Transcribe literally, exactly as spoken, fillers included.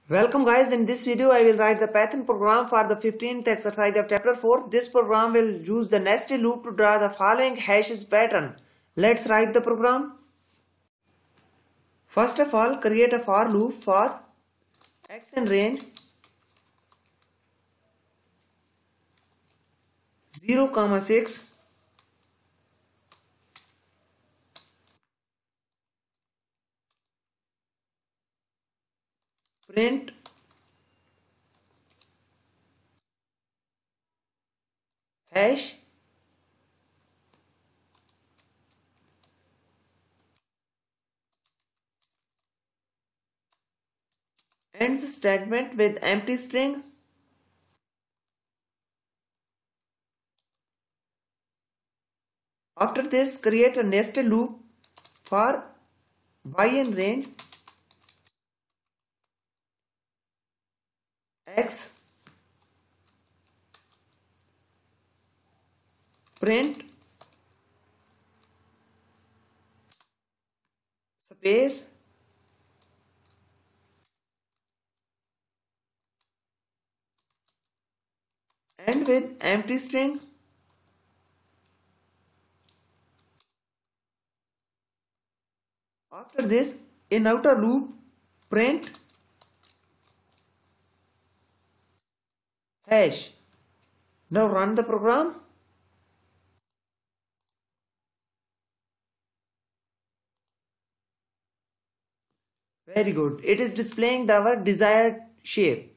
Welcome guys, in this video I will write the Python program for the fifteenth exercise of chapter four. This program will use the nested loop to draw the following hashes pattern. Let's write the program. First of all, create a for loop for x in range zero comma six print hash end the statement with empty string. After this, create a nested loop for y in range x print space end with empty string. After this, in outer loop, print hash. Now run the program. Very good. It is displaying our desired shape.